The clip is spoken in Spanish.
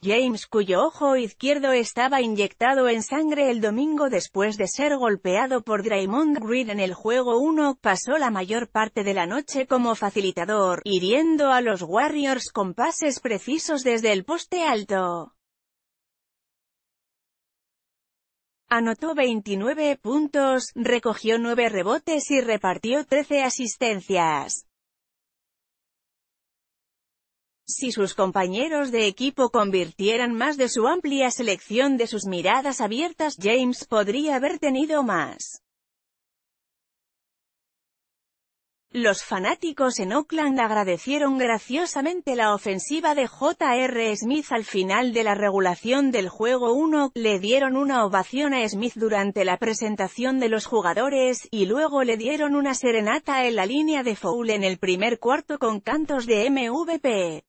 James, cuyo ojo izquierdo estaba inyectado en sangre el domingo después de ser golpeado por Draymond Green en el juego 1, pasó la mayor parte de la noche como facilitador, hiriendo a los Warriors con pases precisos desde el poste alto. Anotó 29 puntos, recogió 9 rebotes y repartió 13 asistencias. Si sus compañeros de equipo convirtieran más de su amplia selección de sus miradas abiertas, James podría haber tenido más. Los fanáticos en Oakland agradecieron graciosamente la ofensiva de J.R. Smith al final de la regulación del juego 1, le dieron una ovación a Smith durante la presentación de los jugadores, y luego le dieron una serenata en la línea de foul en el primer cuarto con cantos de MVP.